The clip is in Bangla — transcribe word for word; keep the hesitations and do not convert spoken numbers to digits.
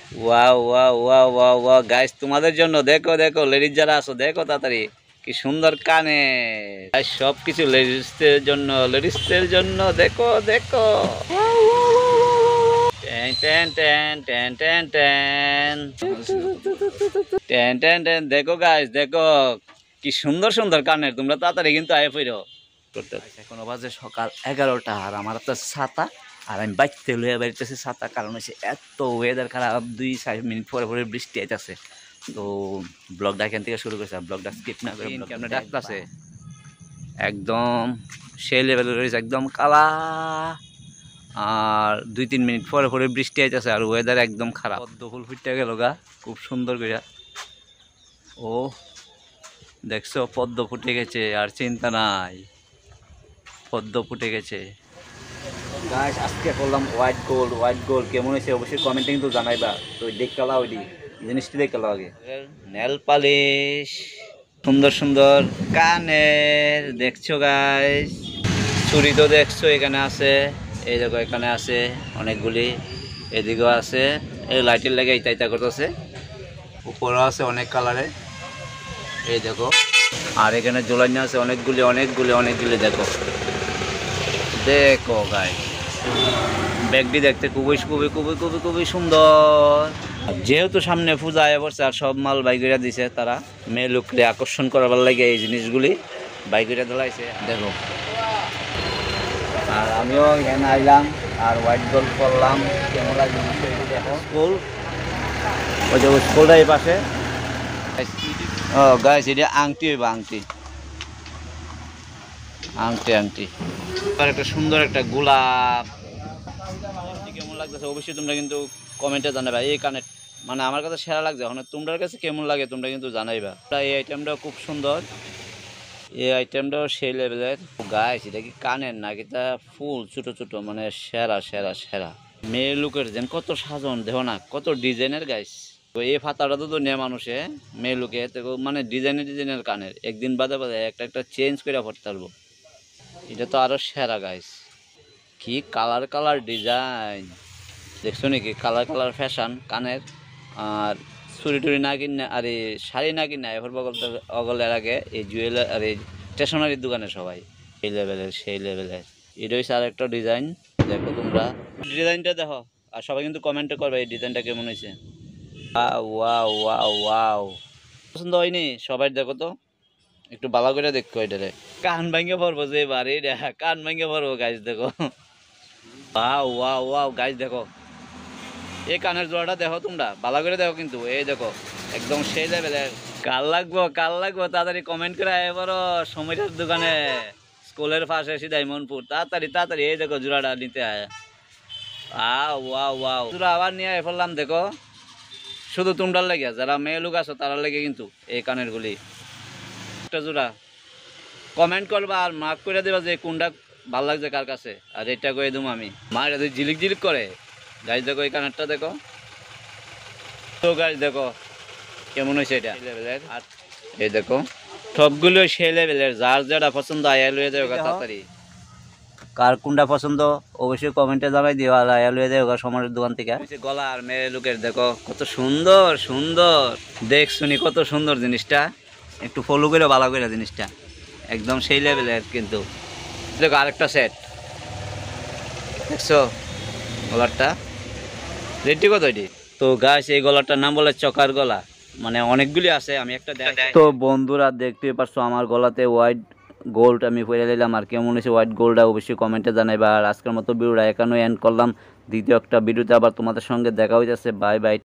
Wow wow wow wow wow guys, তোমাদের জন্য দেখো দেখো, লেডিস যারা আছো দেখো তাড়াতাড়ি কি সুন্দর কানে। গাইস সব কিছু লেডিসদের জন্য, লেডিসদের জন্য দেখো দেখো। Ten ten ten ten ten ten ten ten ten দেখো গাইস দেখো কি সুন্দর সুন্দর কানের। তোমরা তাড়াতাড়ি কিন্তু আয় ফিরো করতে। এখনো বাজে সকাল এগারোটা, আর আমার একটা ছাতা, আর আমি বাইতে লইয়া বেরিতেছি ছাতা, কারণ হচ্ছে এত ওয়েদার খারাপ, দুই চার মিনিট পরে পরে বৃষ্টি আইতেছে। তো ব্লগটা এখান থেকে শুরু করছে, ব্লগটা স্কিপ না করে কেমন ডাকতেছে একদম সেই লেভেলের রয়েছে, একদম কালা। আর দুই তিন মিনিট পরে পরে বৃষ্টি আইতেছে, আর ওয়েদার একদম খারাপ। পদ্ম ফুল ফুটতে গেল গা খুব সুন্দর করে। ও দেখছো পদ্ম ফুটে গেছে, আর চিন্তা নাই, পদ্ম ফুটে গেছে। গাইস আজকে করলাম হোয়াইট গোল্ড। হোয়াইট গোল্ড কেমন হয়েছে অবশ্যই কমেন্টে কিন্তু জানাইবা। তো দেখলা ওই জিনিসটি দেখলা আগে। নেল পালিশ সুন্দর সুন্দর কানের দেখছো গাইস। চুড়ি তো দেখছো এখানে আছে, এই দেখো এখানে আছে অনেকগুলি, এদিকেও আছে। এই লাইটের লেগে ইতা ইতা করতেছে, উপরেও আছে অনেক কালারে, এই দেখো। আর এখানে ঝোলানো আছে অনেকগুলি অনেকগুলি অনেকগুলি দেখো দেখো গাইস। ব্যাগটি দেখতে খুবই খুবই খুবই খুবই খুবই সুন্দর। যেহেতু সামনে পূজা আয় পড়ছে, আর সব মাল বাইকেরা দিছে তারা, মেয়ে লোককে আকর্ষণ করাবার লাগে এই জিনিসগুলি বাইকেরা ধলাইছে দেখো। আর আমিও এখানে আইলাম আর হোয়াইট গোল্ড করলাম, কেমন লাগে দেখো। স্কুল ওই যে স্কুলটা এই পাশে। ও গাইস এটা আংটি হইব, আংটি আংটি আংটি আর একটা সুন্দর একটা গোলাপ। কেমন লাগতেছে অবশ্যই তোমরা কিন্তু কমেন্টে জানাবা। এই কানে মানে আমার কাছে সেরা লাগছে, এখন তোমাদের কাছে কেমন লাগে তোমরা কিন্তু জানাইবা। এই আইটেমটাও খুব সুন্দর, এই আইটেমটাও সেই লেভেলের। গাইস এটা কি কানের নাকি তা ফুল ছোট ছোট, মানে সেরা সেরা সেরা। মেয়ে লুকের যেন কত সাজন দেখো না, কত ডিজাইনের গাইস। তো এই ফাতাটা তো নেয় মানুষে মেয়ে লুকে, মানে ডিজাইনের ডিজাইনের কানের, একদিন বাদে বাদে একটা একটা চেঞ্জ করে পড়তে পারবো। এটা তো আরো সেরা গাইস। কি কালার কালার ডিজাইন দেখছো নাকি, কালার কালার ফ্যাশন কানের। আর চুরি টুরি না কিনে আর এই শাড়ি না কিনে এবার বগল অগলের আগে এই জুয়েলার আর এই স্টেশনারির দোকানে সবাই এই লেভেলের সেই লেভেলের। এটা হচ্ছে আর একটা ডিজাইন দেখো তোমরা, ডিজাইনটা দেখো। আর সবাই কিন্তু কমেন্টে করবে এই ডিজাইনটা কেমন হয়েছে। ওয়াও ওয়াও ওয়াও পছন্দ হয়নি সবাই দেখো তো, একটু ভালো করে দেখো। এটারে কান ভাঙ্গে পড়বো যে এবার, এই কান ভাঙ্গে পড়বো গাইজ দেখো। ওয়াও ওয়াও ওয়াও গাইজ দেখো, এই কানের জোড়াটা দেখো তোমরা ভালো করে দেখো কিন্তু, এই দেখো একদম সেই লেভেলের। কাল লাগবো কাল লাগবো তাড়াতাড়ি কমেন্ট করে এবারও সময়টার দোকানে স্কুলের পাশে সিধাই মনপুর, তাড়াতাড়ি তাড়াতাড়ি। এই দেখো জোড়াটা নিতে আয়। আ ওয়াও ওয়াও জোড়া আবার নিয়ে ফেললাম দেখো, শুধু তোমরার লেগে, যারা মেয়ে লোক আছো তারার লেগে কিন্তু এই কানের গুলি। একটা জোড়া কমেন্ট করবা আর মার্ক করে দেবা যে কোনটা ভাল লাগছে কার কাছে, আর এটা করে দেবো আমি। মা এটা ঝিলিক ঝিলিক করে গাছ দেখো, এই কানেরটা দেখো তো গাছ দেখো কেমন হয়েছে এটা লেভেলের। আর এই দেখো সবগুলো সেই লেভেলের, যার যেটা পছন্দ আয়া লুয়ে দেবে তাড়াতাড়ি। কার কোনটা পছন্দ অবশ্যই কমেন্টে জানাই দিও, আর আয়া লুয়ে দেবে সমরের দোকান থেকে। গলা আর মেয়ে লোকের দেখো কত সুন্দর সুন্দর, দেখ শুনি কত সুন্দর জিনিসটা, একটু ফলো করে ভালো করে জিনিসটা একদম সেই লেভেলের। কিন্তু দেখো আরেকটা সেট দেখছো, গলারটা রেডি কত এটি। তো গাছ এই গলাটার নাম বলে চকার গলা, মানে অনেকগুলি আছে, আমি একটা দেখ। তো বন্ধুরা দেখতে পারছো আমার গলাতে হোয়াইট গোল্ড আমি পরে নিলাম, আর কেমন হয়েছে হোয়াইট গোল্ডটা অবশ্যই কমেন্টে জানাইবা। আর আজকের মতো ভিডিওটা এখানে এন্ড করলাম, দ্বিতীয় একটা ভিডিওতে আবার তোমাদের সঙ্গে দেখা হইতেছে। Bye by.